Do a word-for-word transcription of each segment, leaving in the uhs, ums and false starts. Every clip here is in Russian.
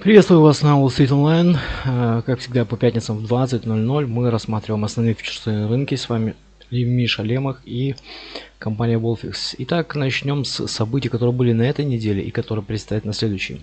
Приветствую вас на Wall Street Online. Э, Как всегда, по пятницам в двадцать ноль ноль мы рассматриваем основные фьючерсные рынки. С вами Миша Лемах и компания Wolfix. Итак, начнем с событий, которые были на этой неделе и которые предстоят на следующей.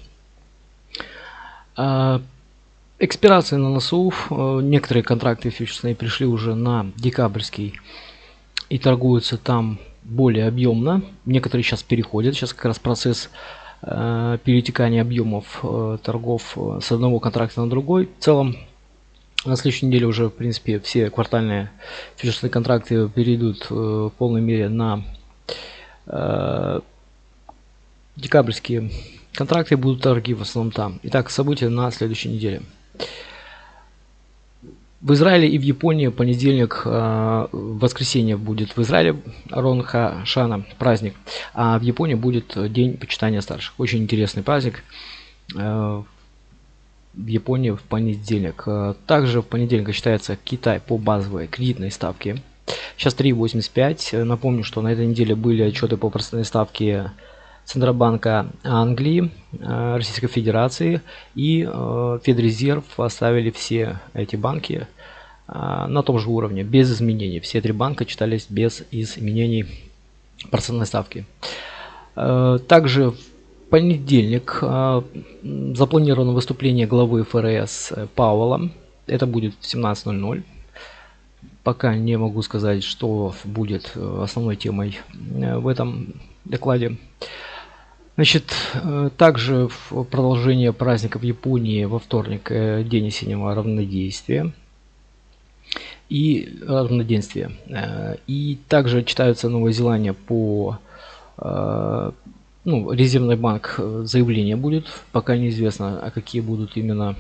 Э, Экспирации на носу. Э, Некоторые контракты фьючерсные пришли уже на декабрьский и торгуются там более объемно. Некоторые сейчас переходят. Сейчас как раз процесс э, перетекания объемов э, торгов э, с одного контракта на другой. В целом, на следующей неделе уже, в принципе, все квартальные фьючерсные контракты перейдут э, в полной мере на э, декабрьские контракты, будут торги в основном там. Итак, события на следующей неделе. В Израиле и в Японии понедельник, э, воскресенье будет в Израиле Рон Ха-Шана, праздник, а в Японии будет День почитания старших. Очень интересный праздник э, в Японии в понедельник. Э, Также в понедельник считается Китай по базовой кредитной ставке. Сейчас три восемьдесят пять. Напомню, что на этой неделе были отчеты по процентной ставке Центробанка Англии, э, Российской Федерации и э, Федрезерв оставили все эти банки э, на том же уровне, без изменений. Все три банка читались без изменений процентной ставки. Э, также в понедельник э, запланировано выступление главы ФРС Пауэлла. Это будет в семнадцать ноль ноль. Пока не могу сказать, что будет основной темой в этом докладе. Значит, также в продолжение праздника в Японии во вторник День осеннего равнодействия и равноденствия. И также читаются Новая Зеландия по ну, Резервный банк заявление будет, пока неизвестно, а какие будут именно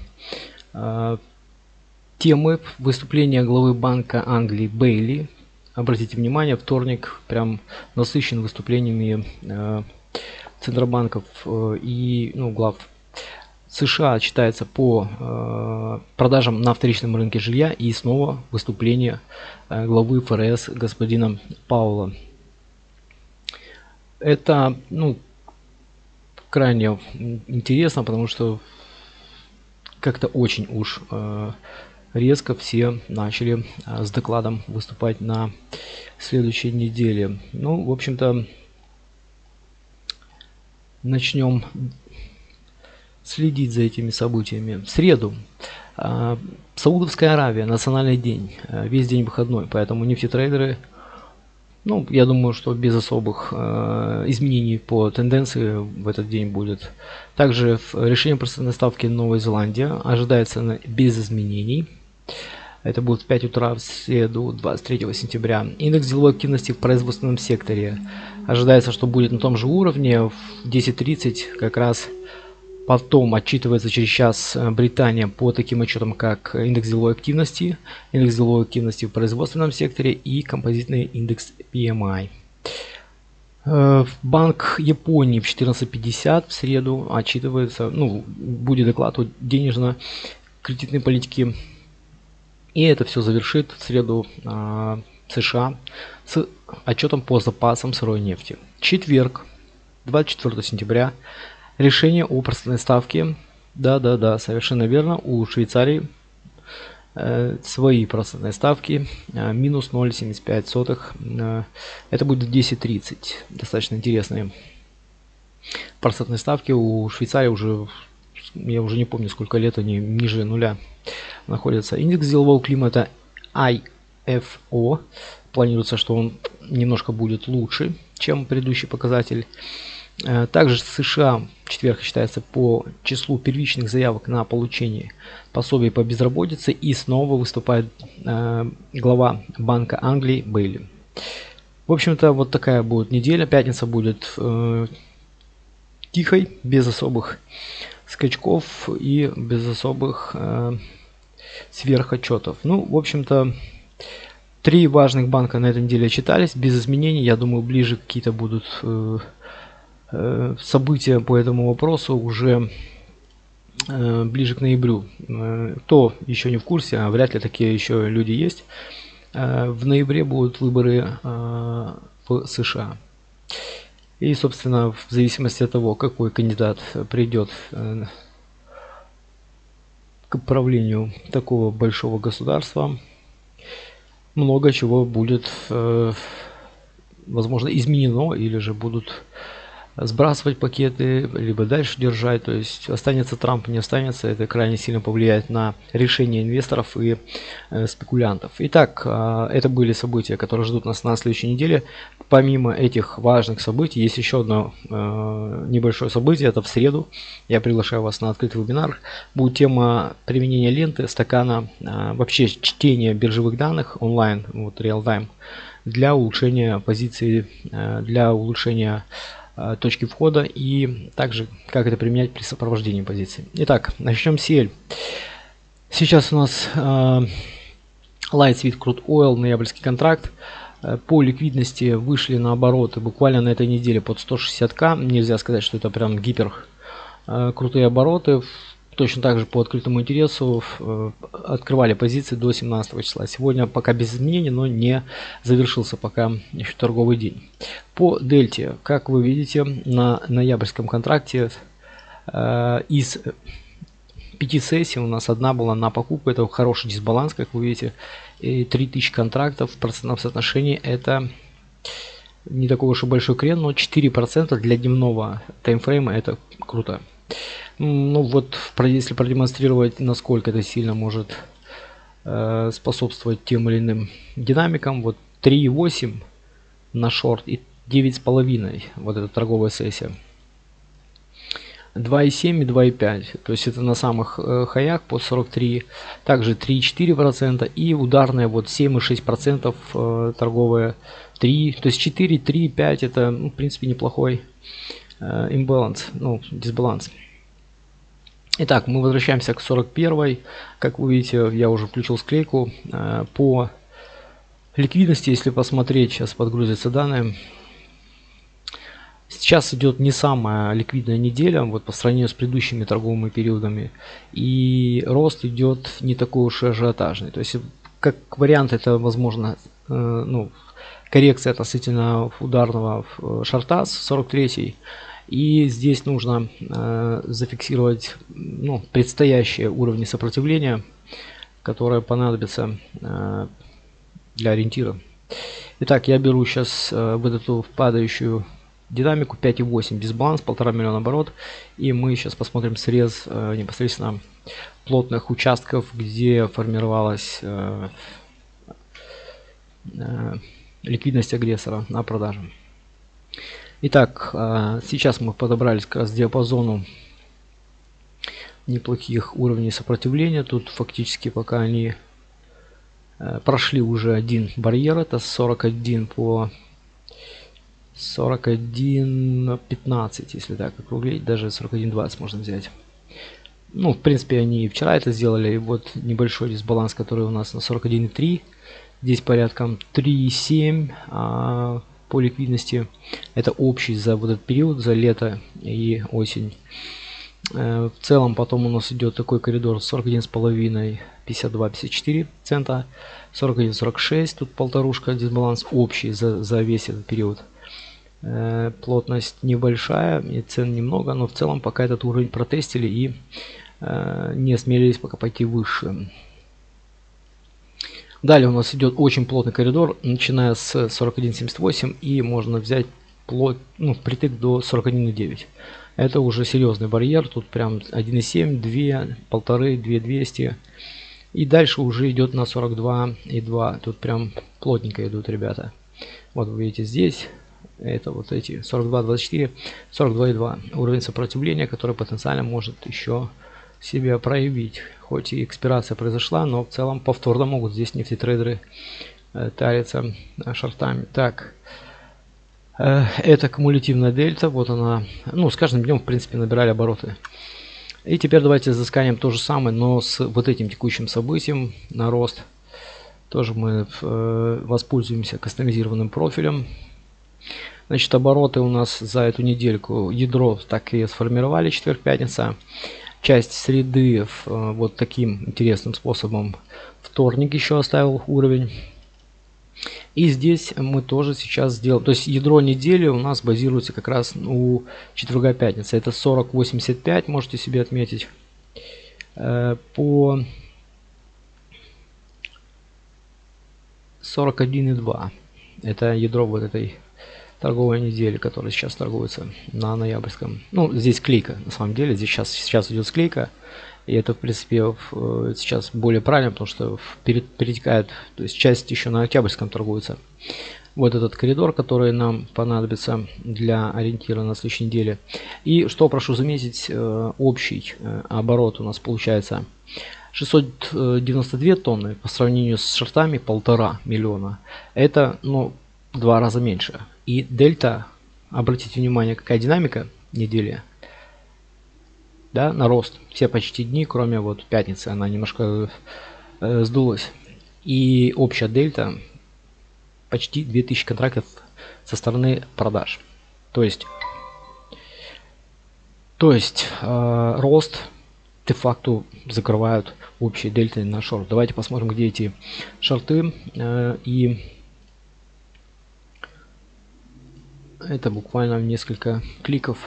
темы. Выступления главы Банка Англии Бейли. Обратите внимание, вторник прям насыщен выступлениями э, центробанков э, и ну, глав. США читается по э, продажам на вторичном рынке жилья и снова выступление э, главы ФРС господина Пауэлла. Это ну, крайне интересно, потому что как-то очень уж э, резко все начали а, с докладом выступать на следующей неделе. Ну, в общем-то, начнем следить за этими событиями. В среду а, Саудовская Аравия, национальный день, а, весь день выходной, поэтому нефтетрейдеры, ну, я думаю, что без особых э, изменений по тенденции в этот день будет. Также в решении процентной ставки Новая Зеландия ожидается без изменений. Это будет в пять утра в среду, двадцать третьего сентября. Индекс деловой активности в производственном секторе ожидается, что будет на том же уровне. В десять тридцать как раз потом отчитывается через час Британия по таким отчетам, как индекс деловой активности, индекс деловой активности в производственном секторе и композитный индекс пи эм ай. Банк Японии в четырнадцать пятьдесят в среду отчитывается, ну, будет доклад о денежно-кредитной политике. И это все завершит в среду э, США с отчетом по запасам сырой нефти. Четверг, двадцать четвёртого сентября. Решение о процентной ставке. Да-да-да, совершенно верно. У Швейцарии э, свои процентные ставки. Э, минус ноль целых семьдесят пять сотых. Э, это будет в десять тридцать. Достаточно интересные процентные ставки. У Швейцарии уже, я уже не помню, сколько лет они ниже нуля находятся. Индекс делового климата ай эф о. Планируется, что он немножко будет лучше, чем предыдущий показатель. Также США в четверг считается по числу первичных заявок на получение пособий по безработице. И снова выступает э, глава Банка Англии Бейли. В общем-то, вот такая будет неделя. Пятница будет э, тихой, без особых скачков и без особых э, сверхотчетов. Ну, в общем-то, три важных банка на этой неделе читались без изменений. Я думаю, ближе какие-то будут э, э, события по этому вопросу уже э, ближе к ноябрю. Э, кто еще не в курсе, а вряд ли такие еще люди есть, э, в ноябре будут выборы э, в США. И, собственно, в зависимости от того, какой кандидат придет э, к правлению такого большого государства много чего будет, э, возможно, изменено, или же будут сбрасывать пакеты, либо дальше держать. То есть останется Трамп, не останется, это крайне сильно повлияет на решение инвесторов и э, спекулянтов. Итак, э, это были события, которые ждут нас на следующей неделе. Помимо этих важных событий, есть еще одно э, небольшое событие, это в среду. Я приглашаю вас на открытый вебинар. Будет тема применения ленты, стакана, э, вообще чтения биржевых данных онлайн, вот real-time, для улучшения позиции, э, для улучшения точки входа и также как это применять при сопровождении позиции. Итак, начнем с Си Эль. Сейчас у нас э, Light Sweet Crude Oil, ноябрьский контракт. Э, по ликвидности вышли на обороты буквально на этой неделе под сто шестьдесят ка. Нельзя сказать, что это прям гипер э, крутые обороты. Точно так же по открытому интересу э, открывали позиции до семнадцатого числа. Сегодня пока без изменений, но не завершился пока еще торговый день. По дельте, как вы видите, на ноябрьском контракте э, из пяти сессий у нас одна была на покупку. Это хороший дисбаланс, как вы видите. И три тысячи контрактов в процентном соотношении это не такой уж и большой крен, но четыре процента для дневного таймфрейма это круто. Ну вот, если продемонстрировать, насколько это сильно может э, способствовать тем или иным динамикам, вот три и восемь на шорт и девять с половиной, вот эта торговая сессия. два и семь и два и пять, то есть это на самых э, хаях по сорок три, также три и четыре процента и ударная вот семь и шесть процентов э, торговая три, то есть четыре, три, пять это, ну, в принципе, неплохой э, имбаланс, ну, дисбаланс. Итак, мы возвращаемся к сорок первой. Как вы видите, я уже включил склейку. По ликвидности, если посмотреть, сейчас подгрузятся данные. Сейчас идет не самая ликвидная неделя, вот по сравнению с предыдущими торговыми периодами. И рост идет не такой уж и ажиотажный. То есть, как вариант, это возможно, ну, коррекция относительно ударного шорта с сорок третьей. И здесь нужно э, зафиксировать, ну, предстоящие уровни сопротивления, которые понадобятся э, для ориентира. Итак, я беру сейчас э, вот эту падающую динамику пять и восемь, дисбаланс, полтора миллиона оборот. И мы сейчас посмотрим срез э, непосредственно плотных участков, где формировалась э, э, ликвидность агрессора на продажу. Итак, сейчас мы подобрались как раз к диапазону неплохих уровней сопротивления. Тут фактически пока они прошли уже один барьер, это сорок один по сорок один пятнадцать, если так округлить, даже сорок один двадцать можно взять. Ну, в принципе, они и вчера это сделали. И вот небольшой дисбаланс, который у нас на сорок один три, здесь порядком три и семь. А по ликвидности это общий за вот этот период, за лето и осень. В целом потом у нас идет такой коридор сорок один с половиной, пятьдесят два пятьдесят четыре цента, сорок один сорок шесть, тут полторушка дисбаланс общий за, за весь этот период. Плотность небольшая и цен немного, но в целом пока этот уровень протестили и не осмелились пока пойти выше. Далее у нас идет очень плотный коридор, начиная с сорок один семьдесят восемь, и можно взять плот, ну, впритык до сорок один девять. Это уже серьезный барьер, тут прям один и семь, два, полторы, две двести. И дальше уже идет на сорок два и два, тут прям плотненько идут ребята. Вот вы видите здесь, это вот эти сорок два двадцать четыре, сорок два и два. Уровень сопротивления, который потенциально может еще себя проявить. Хоть и экспирация произошла, но в целом повторно могут здесь нефтетрейдеры э, тариться э, шортами. Так, э, это кумулятивная дельта, вот она, ну, с каждым днем в принципе набирали обороты. И теперь давайте засканим то же самое, но с вот этим текущим событием на рост. Тоже мы э, воспользуемся кастомизированным профилем. Значит, обороты у нас за эту недельку, ядро так и сформировали, четверг-пятница. Часть среды вот таким интересным способом. Вторник еще оставил уровень. И здесь мы тоже сейчас сделаем. То есть ядро недели у нас базируется как раз у четверга-пятницы. Это сорок восемьдесят пять, можете себе отметить. по сорок один и два. Это ядро вот этой торговой недели, которая сейчас торгуется на ноябрьском. Ну, здесь клейка, на самом деле. Здесь сейчас, сейчас идет склейка. И это, в принципе, сейчас более правильно, потому что перетекает, то есть часть еще на октябрьском торгуется. Вот этот коридор, который нам понадобится для ориентира на следующей неделе. И что прошу заметить, общий оборот у нас получается шестьсот девяносто две тонны по сравнению с шортами полтора миллиона. Это, ну, в два раза меньше. И дельта, обратите внимание, какая динамика недели. Да, на рост. Все почти дни, кроме вот пятницы, она немножко э, сдулась. И общая дельта почти две тысячи контрактов со стороны продаж. То есть, то есть э, рост де-факто закрывают общие дельты на шорт. Давайте посмотрим, где эти шорты. Э, и это буквально несколько кликов.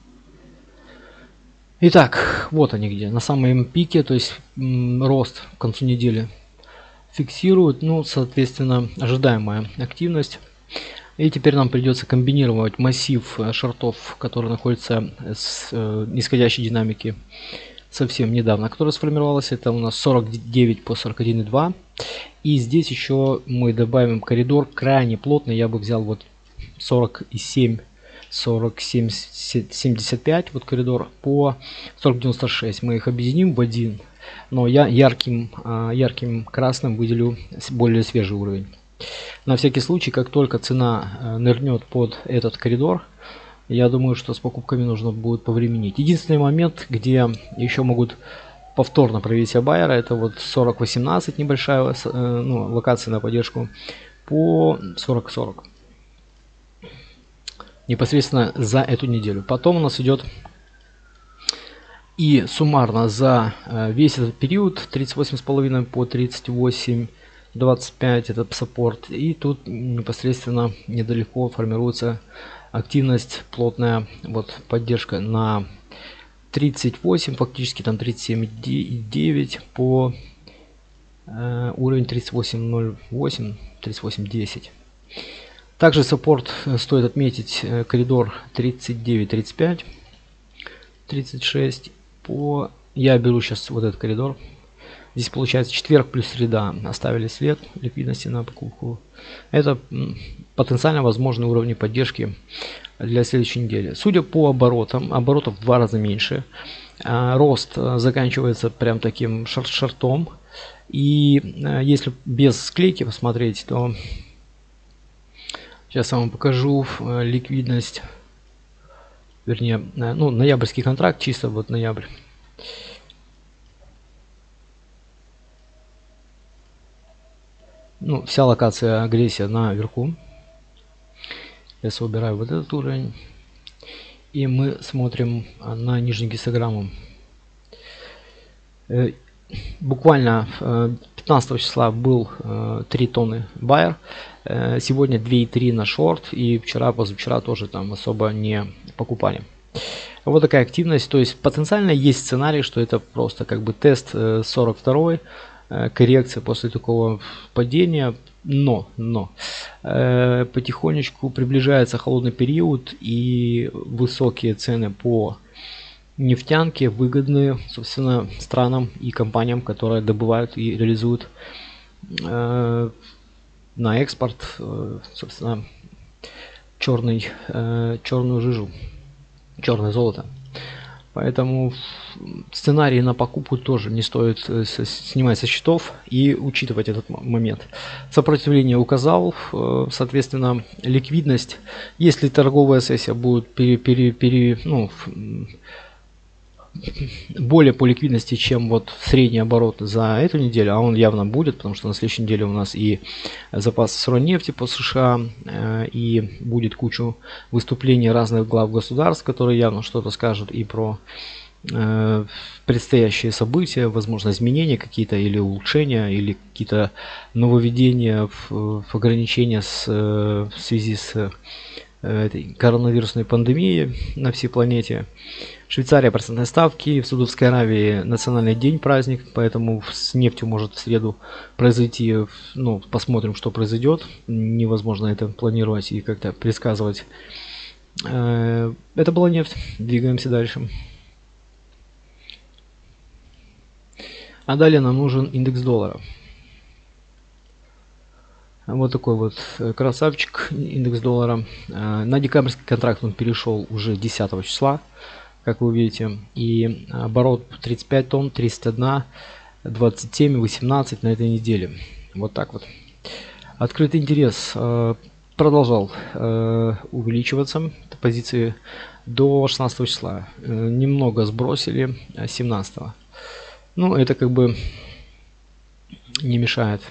Итак, вот они где. На самом пике, то есть м, рост к концу недели фиксирует, ну, соответственно, ожидаемая активность. И теперь нам придется комбинировать массив шортов, который находится с э, нисходящей динамики совсем недавно, которая сформировалась. Это у нас сорок девять по сорок один и два. И здесь еще мы добавим коридор крайне плотный. Я бы взял вот сорок семь, сорок семь, семьдесят пять, вот коридор по сорок девяносто шесть. Мы их объединим в один. Но я ярким, ярким красным выделю более свежий уровень. На всякий случай, как только цена нырнет под этот коридор, я думаю, что с покупками нужно будет повременить. Единственный момент, где еще могут повторно проявить себя байера, это вот сорок восемнадцать, небольшая, ну, локация на поддержку, по сорок сорок. Непосредственно за эту неделю. Потом у нас идет и суммарно за весь этот период тридцать восемь с половиной по тридцать восемь двадцать пять этот саппорт. И тут непосредственно недалеко формируется активность плотная, вот поддержка на тридцать восемь, фактически там тридцать семь и девять по э, уровень тридцать восемь ноль восемь, тридцать восемь десять. Также саппорт стоит отметить коридор тридцать девять тридцать пять, тридцать шесть по. Я беру сейчас вот этот коридор. Здесь получается четверг плюс среда оставили след ликвидности на покупку. Это потенциально возможные уровни поддержки для следующей недели. Судя по оборотам, оборотов в два раза меньше. Рост заканчивается прям таким шорт-шортом. И если без склейки посмотреть, то сейчас я вам покажу ликвидность, вернее, ну, ноябрьский контракт, чисто вот ноябрь. Ну, вся локация агрессия наверху. Я убираю вот этот уровень. И мы смотрим на нижний гистограмму. Буквально пятнадцатого числа был три тонны байер. Сегодня две и три на шорт. И вчера, позавчера тоже там особо не покупали. Вот такая активность. То есть потенциально есть сценарий, что это просто как бы тест сорок два, коррекция после такого падения. Но, но э, потихонечку приближается холодный период, и высокие цены по нефтянке выгодны, собственно, странам и компаниям, которые добывают и реализуют э, на экспорт, э, собственно, черный, э, черную жижу, черное золото. Поэтому сценарий на покупку тоже не стоит снимать со счетов и учитывать этот момент. Сопротивление указал, соответственно, ликвидность. Если торговая сессия будет пере, пере, пере, ну, более по ликвидности, чем вот средний оборот за эту неделю, а он явно будет, потому что на следующей неделе у нас и запас сырой нефти по США, и будет кучу выступлений разных глав государств, которые явно что-то скажут и про э, предстоящие события, возможно, изменения какие-то или улучшения, или какие-то нововведения в, в ограничения с, в связи с э, этой коронавирусной пандемией на всей планете. Швейцария процентные ставки, в Саудовской Аравии национальный день, праздник, поэтому с нефтью может в среду произойти, ну, посмотрим, что произойдет. Невозможно это планировать и как-то предсказывать. Это была нефть, двигаемся дальше. А далее нам нужен индекс доллара. Вот такой вот красавчик, индекс доллара. На декабрьский контракт он перешел уже десятого числа, как вы видите. И оборот тридцать пять тонн, тридцать один, двадцать семь, восемнадцать на этой неделе. Вот так вот. Открытый интерес продолжал увеличиваться. Позиции до шестнадцатого числа. Немного сбросили семнадцатого. Ну, это как бы не мешает.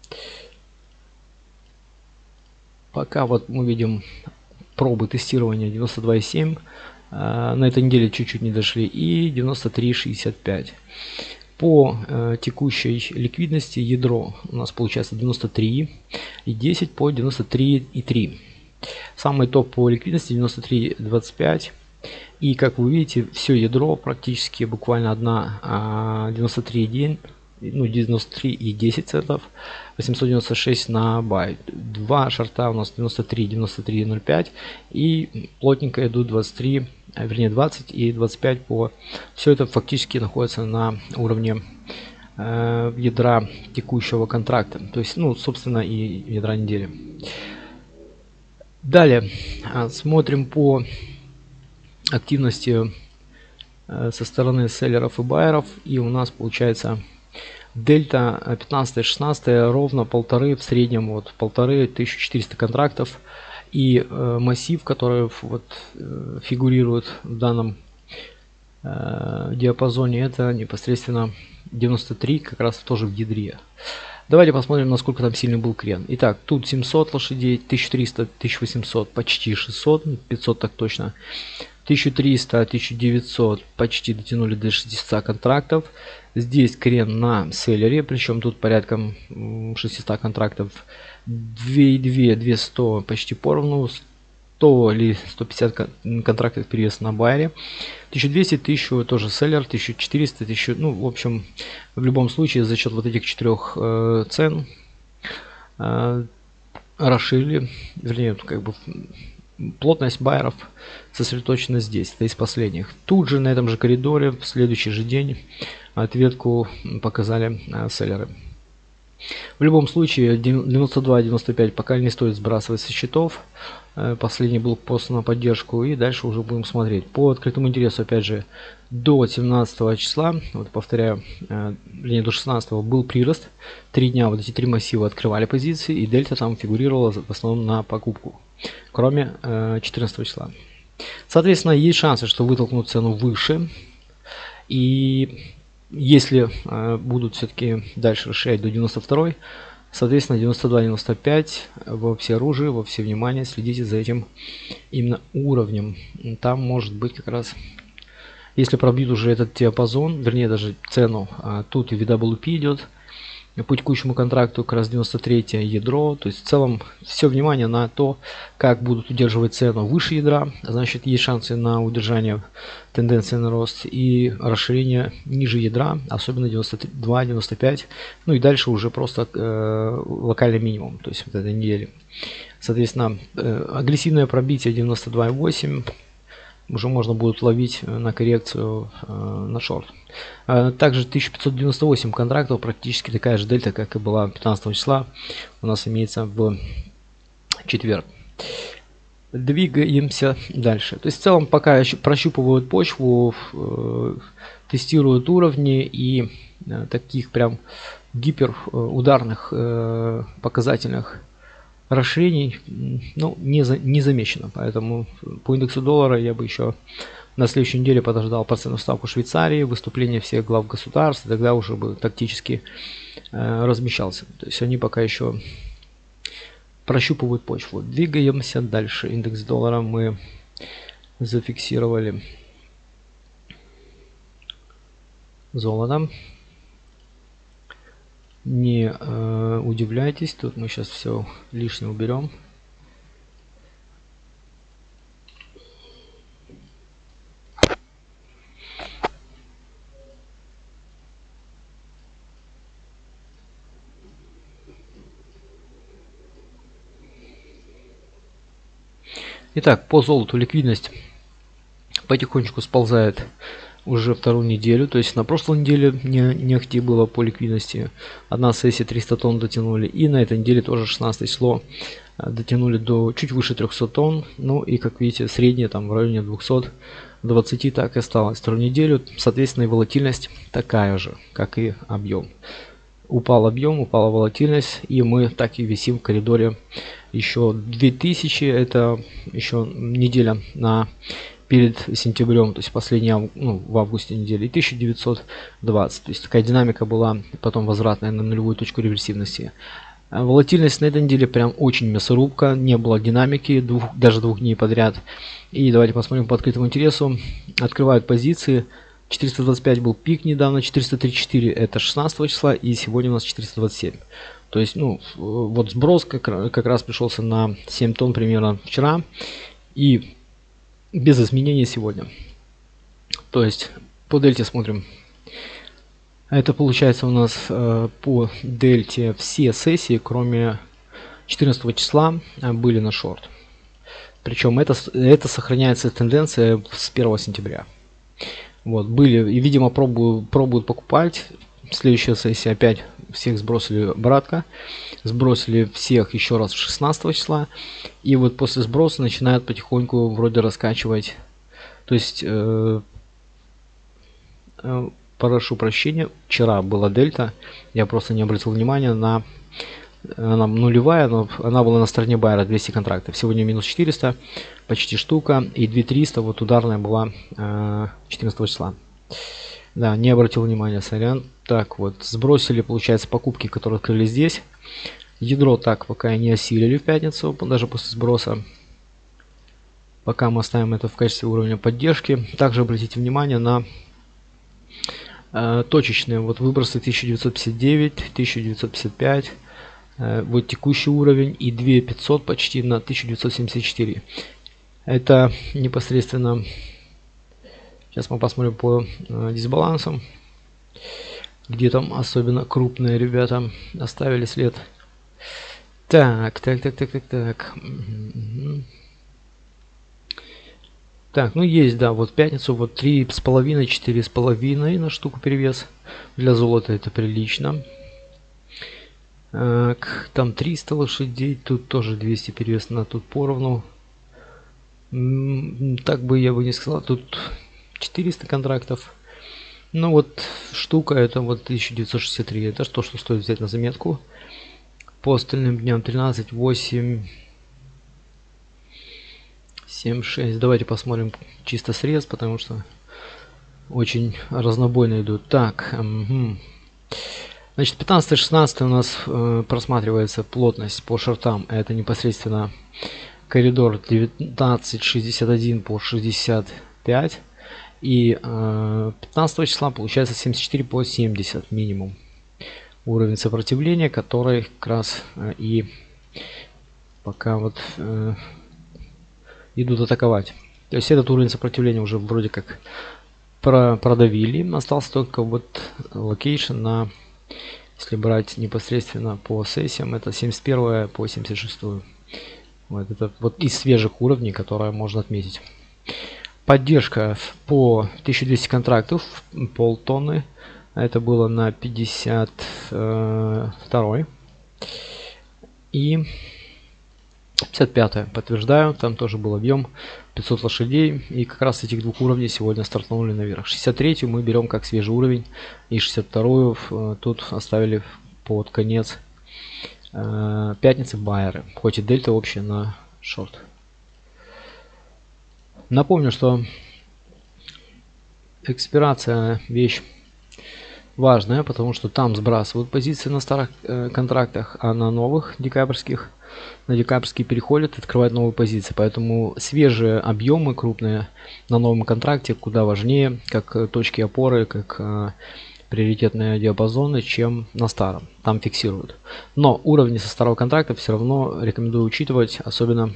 Пока вот мы видим пробы тестирования девяносто два и семь. На этой неделе чуть-чуть не дошли. И девяносто три шестьдесят пять. По э, текущей ликвидности ядро у нас получается девяносто три и десять по девяносто три и три. Самый топ по ликвидности девяносто три двадцать пять. И как вы видите, все ядро практически буквально одна а, девяносто три и один. Ну, девяносто три и десять центов, восемьсот девяносто шесть на бай. Два шорта у нас девяносто три, девяносто три ноль пять и плотненько идут двадцать три, вернее двадцать и двадцать пять по. Все это фактически находится на уровне э, ядра текущего контракта, то есть, ну, собственно, и ядра недели. Далее смотрим по активности э, со стороны селлеров и байеров, и у нас получается дельта пятнадцать шестнадцать ровно полторы в среднем, вот полторы тысячи четыреста контрактов, и э, массив, который вот э, фигурирует в данном э, диапазоне, это непосредственно девяносто три, как раз тоже в ядре. Давайте посмотрим, насколько там сильный был крен. Итак, тут семьсот лошадей, тысяча триста, тысяча восемьсот, почти шестьсот, пятьсот так точно. тысяча триста, тысяча девятьсот почти дотянули до шестисот контрактов. Здесь крен на селлере, причем тут порядком шестисот контрактов. две и две, двести почти поровну, сто или сто пятьдесят контрактов перевес на байере. тысяча двести, тысяча тоже селлер, тысяча четыреста, тысяча, ну, в общем, в любом случае за счет вот этих четырех э, цен э, расширили, вернее, как бы плотность байеров сосредоточена здесь, это из последних. Тут же на этом же коридоре в следующий же день ответку показали э, селлеры. В любом случае девяносто два девяносто пять пока не стоит сбрасывать со счетов. Э, последний был пост на поддержку, и дальше уже будем смотреть. По открытому интересу, опять же, до семнадцатого числа, вот повторяю, э, вернее до шестнадцатого был прирост. Три дня вот эти три массива открывали позиции, и дельта там фигурировала в основном на покупку, кроме э, четырнадцатого числа. Соответственно, есть шансы, что вытолкнут цену выше. И если э, будут все-таки дальше расширять до девяносто второй, соответственно, девяносто два девяносто пять во все оружие, во все внимание, следите за этим именно уровнем. Там может быть как раз, если пробьют уже этот диапазон, вернее даже цену, а тут и ви дабл ю пи идет по текущему контракту, как раз девяносто третье ядро. То есть в целом все внимание на то, как будут удерживать цену выше ядра. Значит, есть шансы на удержание тенденции на рост и расширение ниже ядра, особенно девяносто два девяносто пять. Ну и дальше уже просто э, локальный минимум, то есть вот этой недели. Соответственно, э, агрессивное пробитие девяносто два и восемь уже можно будет ловить на коррекцию э, на шорт. А также тысяча пятьсот девяносто восемь контрактов, практически такая же дельта, как и была пятнадцатого числа, у нас имеется в четверг. Двигаемся дальше. То есть в целом пока прощупывают почву, э, тестируют уровни, и э, таких прям гипер ударных э, показательных расширений, ну, не, за, не замечено. Поэтому по индексу доллара я бы еще на следующей неделе подождал процентную ставку Швейцарии, выступление всех глав государств, и тогда уже бы тактически э, размещался. То есть они пока еще прощупывают почву. Двигаемся дальше. Индекс доллара мы зафиксировали. Золото. Не э, удивляйтесь, тут мы сейчас все лишнее уберем. Итак, по золоту ликвидность потихонечку сползает уже вторую неделю. То есть на прошлой неделе не, не ахти было по ликвидности. Одна сессия триста тонн дотянули. И на этой неделе тоже шестнадцатое число дотянули до чуть выше трёхсот тонн. Ну и как видите, средняя там в районе двухсот двадцати так и осталось вторую неделю. Соответственно, и волатильность такая же, как и объем. Упал объем, упала волатильность, и мы так и висим в коридоре еще две тысячи. Это еще неделя на перед сентябрем, то есть последняя, ну, в августе недели, и тысяча девятьсот двадцать. То есть такая динамика была, потом возвратная на нулевую точку реверсивности. Волатильность на этой неделе прям очень мясорубка, не было динамики двух, даже двух дней подряд. И давайте посмотрим по открытому интересу. Открывают позиции. четыреста двадцать пять был пик недавно, четыреста тридцать четыре это шестнадцатого числа, и сегодня у нас четыреста двадцать семь. То есть, ну, вот сброс как, как раз пришелся на семь тонн примерно вчера, и без изменений сегодня. То есть, по дельте смотрим. Это получается у нас э, по дельте все сессии, кроме четырнадцатого числа, были на шорт. Причем это, это сохраняется тенденция с первого сентября. Вот, были, и, видимо, пробуют, пробуют покупать. Следующая сессия опять всех сбросили обратно. Сбросили всех еще раз шестнадцатого числа. И вот после сброса начинают потихоньку вроде раскачивать. То есть, э, э, прошу прощения, вчера была дельта. Я просто не обратил внимания на... Она нулевая, но она была на стороне байера, двести контрактов. Сегодня минус четыреста, почти штука. И две тысячи триста, вот ударная была э, четырнадцатого числа. Да, не обратил внимания, сорян. Так вот, сбросили, получается, покупки, которые открыли здесь. Ядро так пока и не осилили в пятницу, даже после сброса. Пока мы оставим это в качестве уровня поддержки. Также обратите внимание на э, точечные вот выбросы тысяча девятьсот пятьдесят девять, тысяча девятьсот пятьдесят пять. Вот текущий уровень и две тысячи пятьсот почти на тысяча девятьсот семьдесят четыре. Это непосредственно... Сейчас мы посмотрим по э, дисбалансам. Где там особенно крупные ребята оставили след. Так, так, так, так, так, так. Так, ну есть, да, вот в пятницу вот три с половиной, четыре с половиной на штуку перевес. Для золота это прилично. Так, там триста лошадей, тут тоже двести перевес, на тут поровну. Так бы я бы не сказал, тут четыреста контрактов. Ну вот штука это вот тысяча девятьсот шестьдесят три, это то, что стоит взять на заметку. По остальным дням тринадцать, восемь, семь, шесть. Давайте посмотрим чисто срез, потому что очень разнобойно идут. Так, угу. Значит, пятнадцатое шестнадцатое у нас э, просматривается плотность по шортам. Это непосредственно коридор девятнадцать шестьдесят один по шестьдесят пять. И э, пятнадцатого числа получается семьдесят четыре по семьдесят минимум. Уровень сопротивления, который как раз э, и пока вот э, идут атаковать. То есть этот уровень сопротивления уже вроде как про продавили. Остался только вот локейшн на... Если брать непосредственно по сессиям, это семьдесят первое по семьдесят шестое. Вот это вот из свежих уровней, которые можно отметить. Поддержка по тысяча двести контрактов, полтонны. Это было на пятьдесят второй. И пятьдесят пятое, подтверждаю, там тоже был объем пятьсот лошадей. И как раз этих двух уровней сегодня стартанули наверх. шестьдесят третью мы берем как свежий уровень. И шестьдесят вторую тут оставили под конец э, пятницы байеры. Хоть и дельта общая на шорт. Напомню, что экспирация вещь важная, потому что там сбрасывают позиции на старых э, контрактах, а на новых декабрьских, на декабрьские переходят, открывают новые позиции. Поэтому свежие объемы крупные на новом контракте куда важнее, как точки опоры, как э, приоритетные диапазоны, чем на старом. Там фиксируют. Но уровни со старого контракта все равно рекомендую учитывать, особенно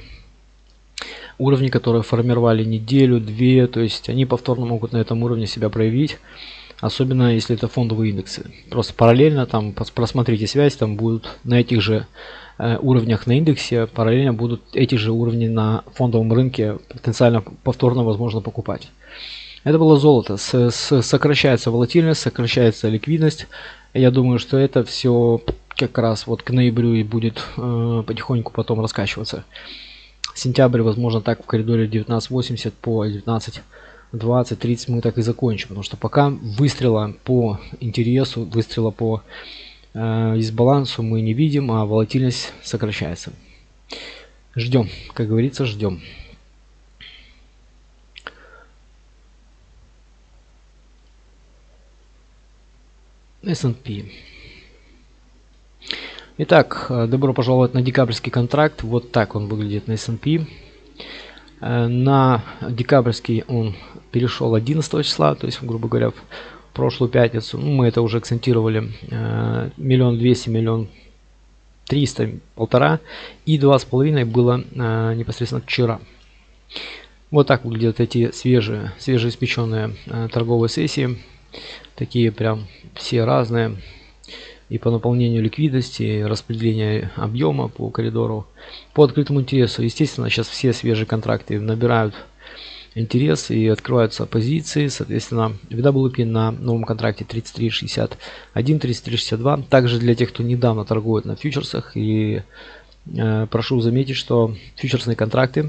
уровни, которые формировали неделю, две, то есть они повторно могут на этом уровне себя проявить. особенно если это фондовые индексы. Просто параллельно там просмотрите связь, там будут на этих же э, уровнях на индексе, параллельно будут эти же уровни на фондовом рынке потенциально повторно возможно покупать. Это было золото. С, с, сокращается волатильность, сокращается ликвидность. Я думаю, что это все как раз вот к ноябрю и будет э, потихоньку потом раскачиваться. Сентябрь, возможно, так в коридоре девятнадцать восемьдесят по девятнадцать двадцать тридцать мы так и закончим. Потому что пока выстрела по интересу, выстрела по э, дисбалансу мы не видим, а волатильность сокращается. Ждем, как говорится, ждем. эс энд пи. Итак, добро пожаловать на декабрьский контракт. Вот так он выглядит на эс энд пи. На декабрьский он перешел одиннадцатого числа, то есть, грубо говоря, в прошлую пятницу. Ну, мы это уже акцентировали. Миллион двести, миллион триста, полтора. И два с половиной было непосредственно вчера. Вот так выглядят эти свежие, свежеиспеченные торговые сессии. Такие прям все разные. И по наполнению ликвидности, и распределение объема по коридору, по открытому интересу. Естественно, сейчас все свежие контракты набирают интерес и открываются позиции. Соответственно, в дабл ю пи на новом контракте тридцать три шестьдесят один, тридцать три шестьдесят два. Также для тех, кто недавно торгует на фьючерсах. И э, прошу заметить, что фьючерсные контракты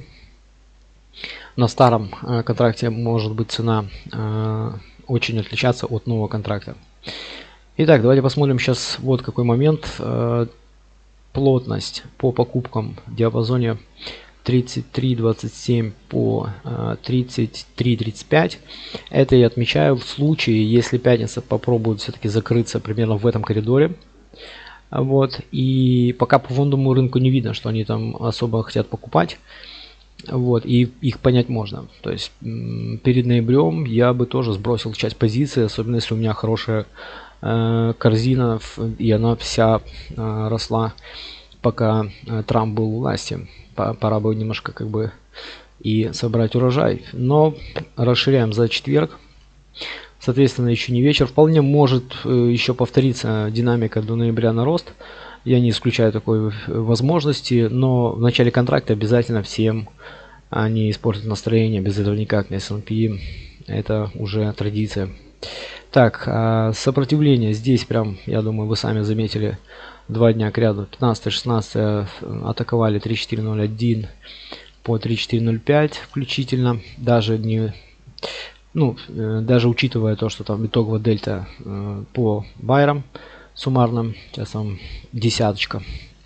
на старом э, контракте может быть цена э, очень отличаться от нового контракта. Итак, давайте посмотрим сейчас вот какой момент. Э, плотность по покупкам в диапазоне тридцать три двадцать семь по э, тридцать три тридцать пять. Это я отмечаю в случае, если пятница попробует все-таки закрыться примерно в этом коридоре. Вот. И пока по фондовому рынку не видно, что они там особо хотят покупать. Вот, и их понять можно. То есть перед ноябрем я бы тоже сбросил часть позиций, особенно если у меня хорошая э, корзина, и она вся э, росла, пока э, Трамп был у власти. Пора бы немножко как бы и собрать урожай. Но расширяем за четверг. Соответственно, еще не вечер. Вполне может э, еще повториться динамика до ноября на рост. Я не исключаю такой возможности, но в начале контракта обязательно всем они испортят настроение, без этого никак на эс энд пи. Это уже традиция. Так, сопротивление здесь прям, я думаю, вы сами заметили, два дня к ряду. пятнадцатое шестнадцатое атаковали три четыре ноль один по три четыре ноль пять включительно. Даже не, ну, даже учитывая то, что там итоговая дельта по байерам суммарно, сейчас там десяточка.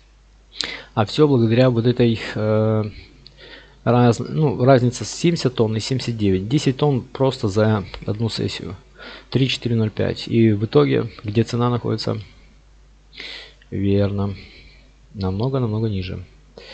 А все благодаря вот этой э, раз, ну, разница с семьдесят тонн и семьдесят девять. десять тонн просто за одну сессию. три четыре ноль пять. И в итоге, где цена находится? Верно. Намного-намного ниже.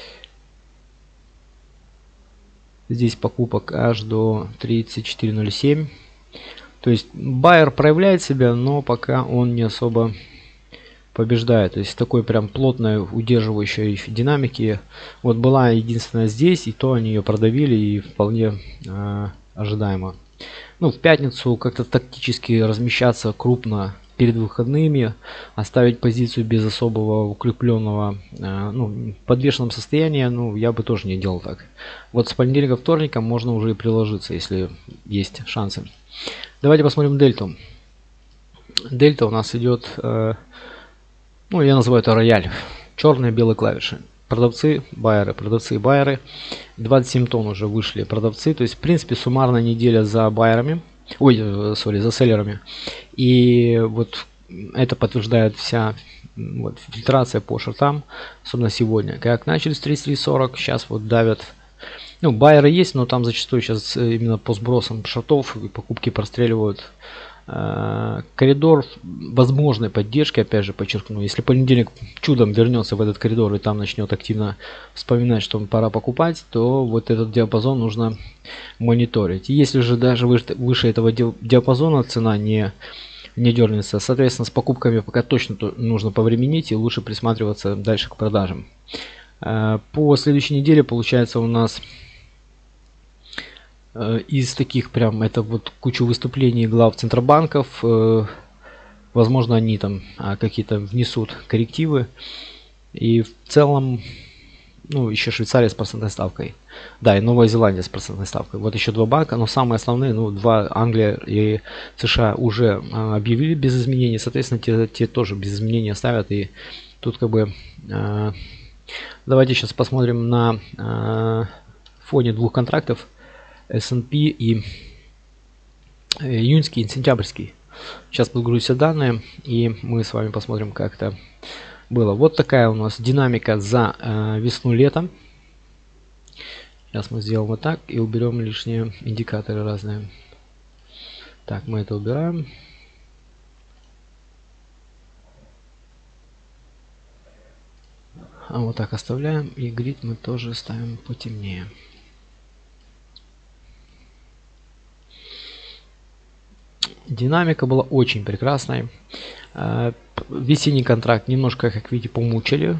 Здесь покупок аж до тридцать четыре ноль семь. То есть байер проявляет себя, но пока он не особо побеждает. То есть такой прям плотной удерживающей динамики вот была единственная здесь, и то они ее продавили, и вполне э, ожидаемо. Ну, в пятницу как-то тактически размещаться крупно перед выходными, оставить позицию без особого укрепленного, э, ну, подвешенном состоянии, ну, я бы тоже не делал так. Вот с понедельника вторника можно уже и приложиться, если есть шансы. Давайте посмотрим дельту. Дельта у нас идет, э, ну, я называю это рояль. Черные, белые клавиши. Продавцы, байеры, продавцы и байеры. двадцать семь тонн уже вышли продавцы. То есть, в принципе, суммарная неделя за байерами. Ой, сори, за селлерами. И вот это подтверждает вся вот, фильтрация по шортам. Особенно сегодня. Как начали с тридцать три сорок, сейчас вот давят. Ну, байеры есть, но там зачастую сейчас именно по сбросам шортов и покупки простреливают. Коридор возможной поддержки, опять же подчеркну, если понедельник чудом вернется в этот коридор и там начнет активно вспоминать, что пора покупать, то вот этот диапазон нужно мониторить. И если же даже выше, выше этого диапазона цена не, не дернется, соответственно, с покупками пока точно нужно повременить и лучше присматриваться дальше к продажам. По следующей неделе получается у нас Из таких прям это вот кучу выступлений глав центробанков. Возможно, они там какие-то внесут коррективы. И в целом, ну, еще Швейцария с процентной ставкой. Да, и Новая Зеландия с процентной ставкой. Вот еще два банка, но самые основные, ну, два, Англия и США уже объявили без изменений. Соответственно, те, те тоже без изменений оставят. И тут как бы... Давайте сейчас посмотрим на фоне двух контрактов. эс энд пи и июньский и сентябрьский. Сейчас подгрузятся данные, и мы с вами посмотрим, как это было. Вот такая у нас динамика за э, весну-лето. Сейчас мы сделаем вот так и уберем лишние индикаторы разные. Так, мы это убираем. А вот так оставляем, и грид мы тоже ставим потемнее. Динамика была очень прекрасной. Весенний контракт немножко, как видите, помучили,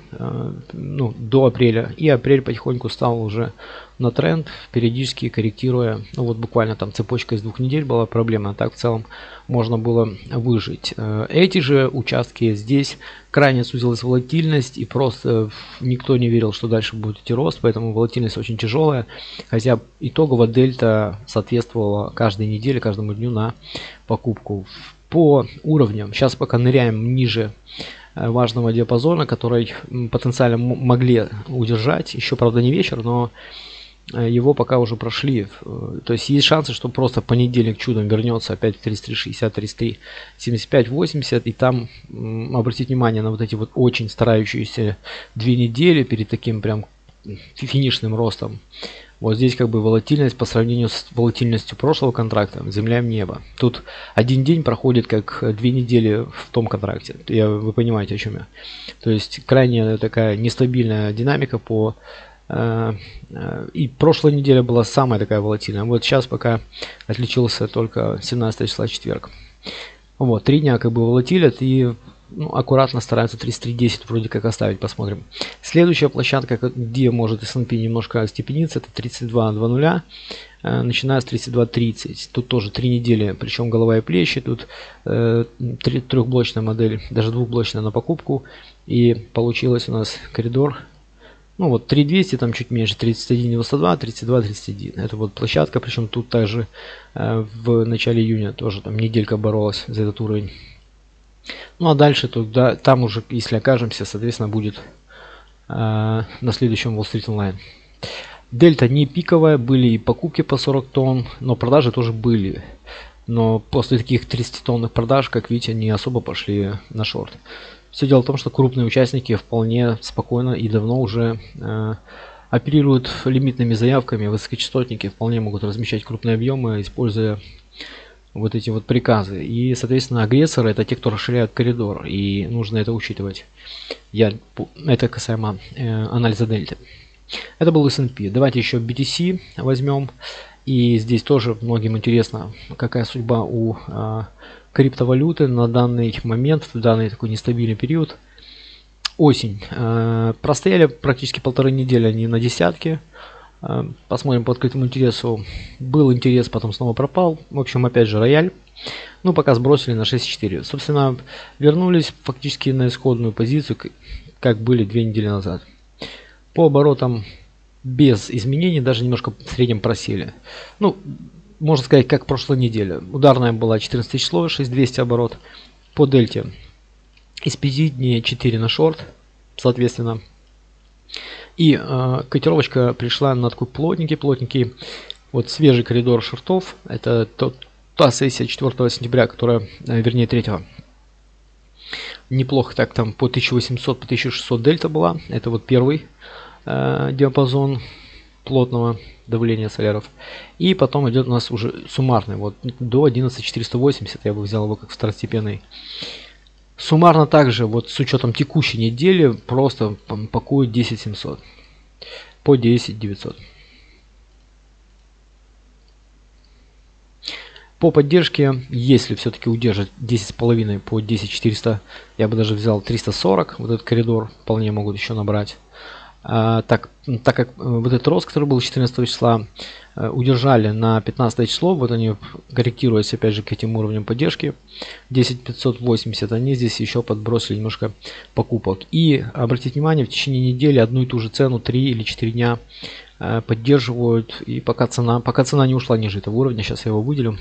ну, до апреля. И апрель потихоньку стал уже на тренд, периодически корректируя. Ну вот буквально там цепочка из двух недель была проблема. А так в целом можно было выжить. Эти же участки здесь крайне сузилась волатильность. И просто никто не верил, что дальше будет идти рост. Поэтому волатильность очень тяжелая. Хотя итогово дельта соответствовала каждой неделе, каждому дню на покупку. По уровням, сейчас пока ныряем ниже важного диапазона, который потенциально могли удержать. Еще, правда, не вечер, но его пока уже прошли. То есть есть шансы, что просто понедельник чудом вернется опять в тридцать три шестьдесят, тридцать три семьдесят пять, восемьдесят. И там обратить внимание на вот эти вот очень старающиеся две недели перед таким прям финишным ростом. Вот здесь как бы волатильность по сравнению с волатильностью прошлого контракта, земля в небо. Тут один день проходит как две недели в том контракте. Я, вы понимаете, о чем я. То есть крайне такая нестабильная динамика по... Э, э, и прошлая неделя была самая такая волатильная. Вот сейчас пока отличился только семнадцатого числа, четверг. Вот, три дня как бы волатилят и... Ну, аккуратно стараются тридцать три десять вроде как оставить, посмотрим. Следующая площадка, где может эс энд пи немножко степениться, это тридцать два двадцать, э, начиная с тридцать два тридцать. Тут тоже три недели, причем голова и плечи. Тут э, трехблочная модель, даже двухблочная на покупку. И получилось у нас коридор. Ну вот три двести, там чуть меньше, тридцать один девяносто два, тридцать два тридцать один. Это вот площадка, причем тут также э, в начале июня тоже там неделька боролась за этот уровень. Ну а дальше туда, там уже, если окажемся, соответственно, будет э, на следующем Wall Street Online. Дельта не пиковая, были и покупки по сорок тонн, но продажи тоже были. Но после таких тридцатитонных продаж, как видите, не особо пошли на шорт. Все дело в том, что крупные участники вполне спокойно и давно уже э, оперируют лимитными заявками. Высокочастотники вполне могут размещать крупные объемы, используя вот эти вот приказы. И, соответственно, агрессоры — это те, кто расширяют коридор. И нужно это учитывать. Я, это касаемо э, анализа дельты. Это был эс энд пи. Давайте еще би ти си возьмем. И здесь тоже многим интересно, какая судьба у э, криптовалюты на данный момент, в данный такой нестабильный период. Осень. Э, простояли практически полторы недели они на десятке. Посмотрим по открытому интересу. Был интерес, потом снова пропал. В общем, опять же, рояль. Ну, пока сбросили на шесть четыре. Собственно, вернулись фактически на исходную позицию, как были две недели назад. По оборотам без изменений, даже немножко в среднем просели. Ну, можно сказать, как прошлой неделе. Ударная была четырнадцатое число, шесть двести оборот. По дельте из пяти дней четыре на шорт, соответственно. И э, котировочка пришла на такой плотненький, плотненький, вот свежий коридор шортов. Это тот, та сессия четвёртого сентября, которая, э, вернее, третьего. Неплохо так там по тысяча восемьсот, по тысяча шестьсот дельта была. Это вот первый э, диапазон плотного давления соляров. И потом идет у нас уже суммарный, вот до одиннадцать тысяч четыреста восемьдесят, я бы взял его как второстепенный. Суммарно также, вот с учетом текущей недели, просто пакуют десять семьсот по десять девятьсот. По поддержке, если все-таки удержать десять с половиной по десять четыреста, я бы даже взял триста сорок. Вот этот коридор вполне могут еще набрать. А, так, так как вот этот рост, который был четырнадцатого числа, удержали на пятнадцатое число, вот они, корректируясь опять же к этим уровням поддержки десять пятьсот восемьдесят, они здесь еще подбросили немножко покупок. И обратите внимание, в течение недели одну и ту же цену три или четыре дня поддерживают, и пока цена, пока цена не ушла ниже этого уровня, сейчас я его выделю.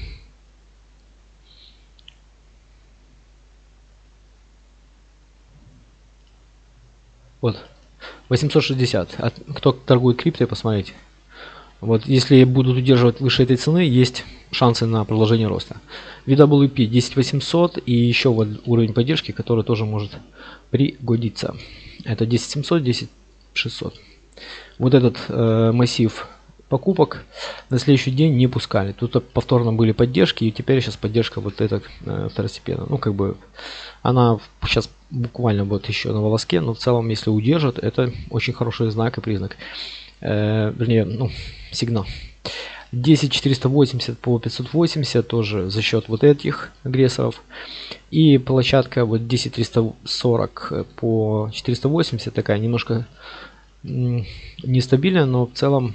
Вот, восемьсот шестьдесят. Кто торгует криптой, посмотрите. Вот, если будут удерживать выше этой цены, есть шансы на продолжение роста. ви дабл ю пи десять восемьсот и еще вот уровень поддержки, который тоже может пригодиться. Это десять семьсот, десять шестьсот. Вот этот э, массив покупок на следующий день не пускали. Тут повторно были поддержки, и теперь сейчас поддержка вот эта э, второстепенно. Ну, как бы она сейчас буквально вот еще на волоске, но в целом, если удержат, это очень хороший знак и признак. Э, вернее, ну, сигнал. десять четыреста восемьдесят по пятьсот восемьдесят тоже за счет вот этих агрессоров. И площадка вот десять триста сорок по четыреста восемьдесят такая немножко нестабильная, но в целом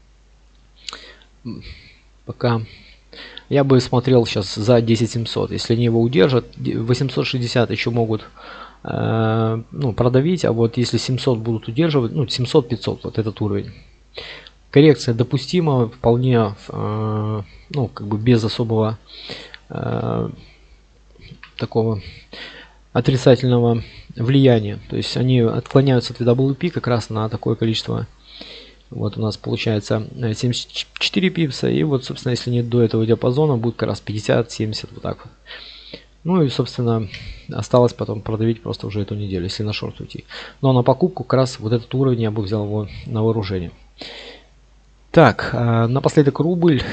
пока я бы смотрел сейчас за десять семьсот. Если они его удержат, восемьсот шестьдесят еще могут э, ну, продавить, а вот если семьсот будут удерживать, ну семьсот пятьсот, вот этот уровень. Коррекция допустима, вполне, э, ну как бы без особого э, такого отрицательного влияния. То есть они отклоняются от ви дабл ю пи как раз на такое количество. Вот у нас получается семьдесят четыре пипса. И вот, собственно, если нет до этого диапазона, будет как раз пятьдесят семьдесят, вот так вот. Ну и, собственно, осталось потом продавить просто уже эту неделю, если на шорт уйти. Но на покупку как раз вот этот уровень я бы взял его на вооружение. Так, напоследок рубль.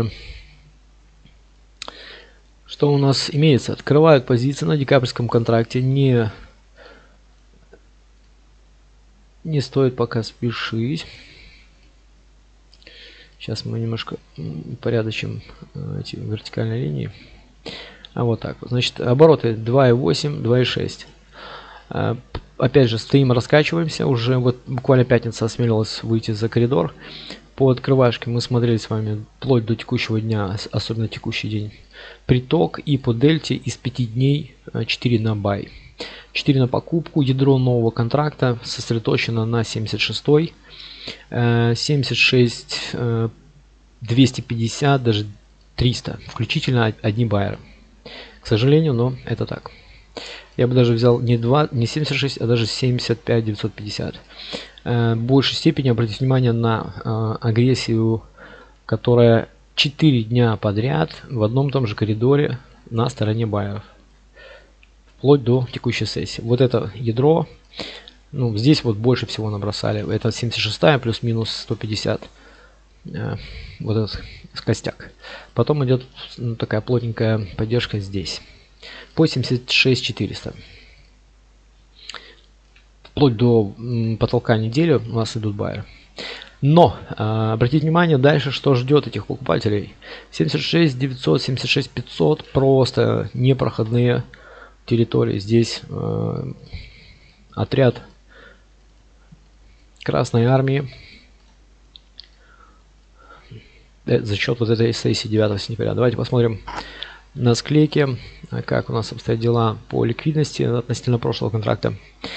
Что у нас имеется? Открывают позиции на декабрьском контракте. Не, не стоит пока спешить. Сейчас мы немножко порядочим эти вертикальные линии. А вот так. Значит, обороты два и восемь, два и шесть. Опять же, стоим, раскачиваемся. Уже вот буквально пятница осмелилась выйти за коридор. По открывашке мы смотрели с вами вплоть до текущего дня, особенно текущий день, приток, и по дельте из пяти дней четыре на бай, четыре на покупку. Ядро нового контракта сосредоточено на семьдесят шестой, семьдесят шесть, двести пятьдесят, даже триста, включительно одни байеры. К сожалению, но это так. Я бы даже взял не два, не семьдесят шесть, а даже семьдесят пять девятьсот пятьдесят. В большей степени обратите внимание на э, агрессию, которая четыре дня подряд в одном и том же коридоре на стороне байеров. Вплоть до текущей сессии. Вот это ядро, ну, здесь вот больше всего набросали. Это семьдесят шестая плюс-минус сто пятьдесят. Э, вот этот костяк. Потом идет ну, такая плотненькая поддержка здесь. По семьдесят шесть четыреста. Вплоть до потолка недели у нас идут байеры. Но э, обратите внимание дальше, что ждет этих покупателей. семьдесят шесть девятьсот, семьдесят шесть пятьсот просто непроходные территории. Здесь э, отряд Красной Армии э, за счет вот этой сессии девятого сентября. Давайте посмотрим на склейке, как у нас обстоят дела по ликвидности относительно прошлого контракта.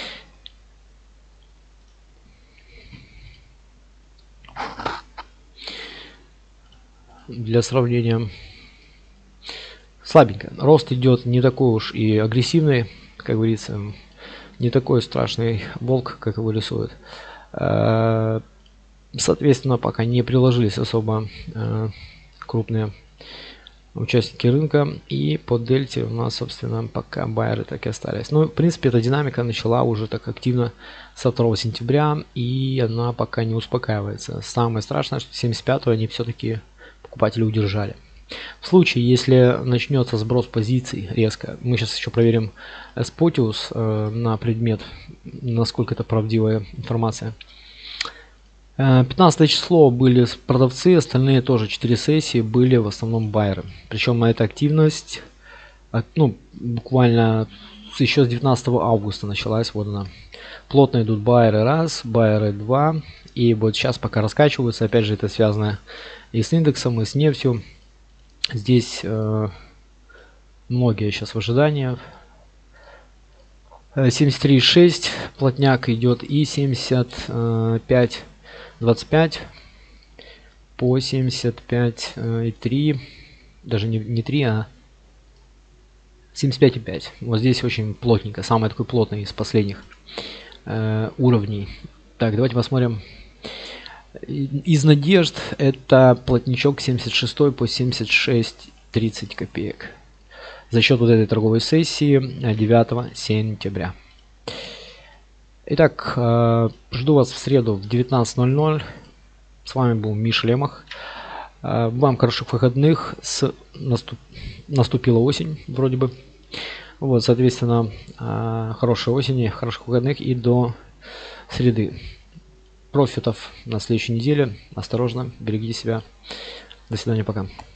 Для сравнения, слабенько. Рост идет не такой уж и агрессивный, как говорится, не такой страшный волк, как его рисуют. Соответственно, пока не приложились особо крупные участники рынка. И по дельте у нас, собственно, пока байеры так и остались. Ну, в принципе, эта динамика начала уже так активно со второго сентября, и она пока не успокаивается. Самое страшное, что семьдесят пятого они все-таки покупатели удержали. В случае, если начнется сброс позиций резко, мы сейчас еще проверим Spotius э, на предмет, насколько это правдивая информация. пятнадцатое число были продавцы, остальные тоже четыре сессии были в основном байеры. Причем эта активность, ну, буквально еще с девятнадцатого августа началась. Вот она. Плотно идут байеры раз, байеры два. И вот сейчас пока раскачиваются. Опять же, это связано и с индексом, и с нефтью. Здесь э, многие сейчас в ожидании. семьдесят три и шесть плотняк идет, и семьдесят пять двадцать пять по семьдесят пять и три, даже не, не три, а семьдесят пять и пять. Вот здесь очень плотненько, самый такой плотный из последних э, уровней. Так, давайте посмотрим. Из надежд это плотничок семьдесят шесть по семьдесят шесть тридцать копеек. За счет вот этой торговой сессии девятого сентября. Итак, жду вас в среду в девятнадцать ноль ноль. С вами был Миша Лемах. Вам хороших выходных. С наступ... Наступила осень вроде бы. Вот, соответственно, хорошей осени, хороших выходных и до среды. Профитов на следующей неделе. Осторожно, берегите себя. До свидания, пока.